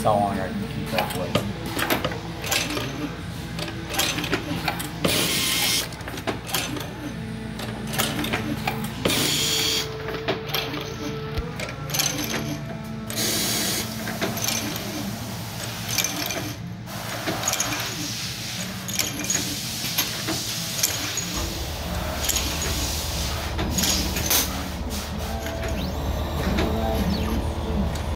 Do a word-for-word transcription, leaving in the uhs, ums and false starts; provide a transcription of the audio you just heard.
limits how long I can keep that place.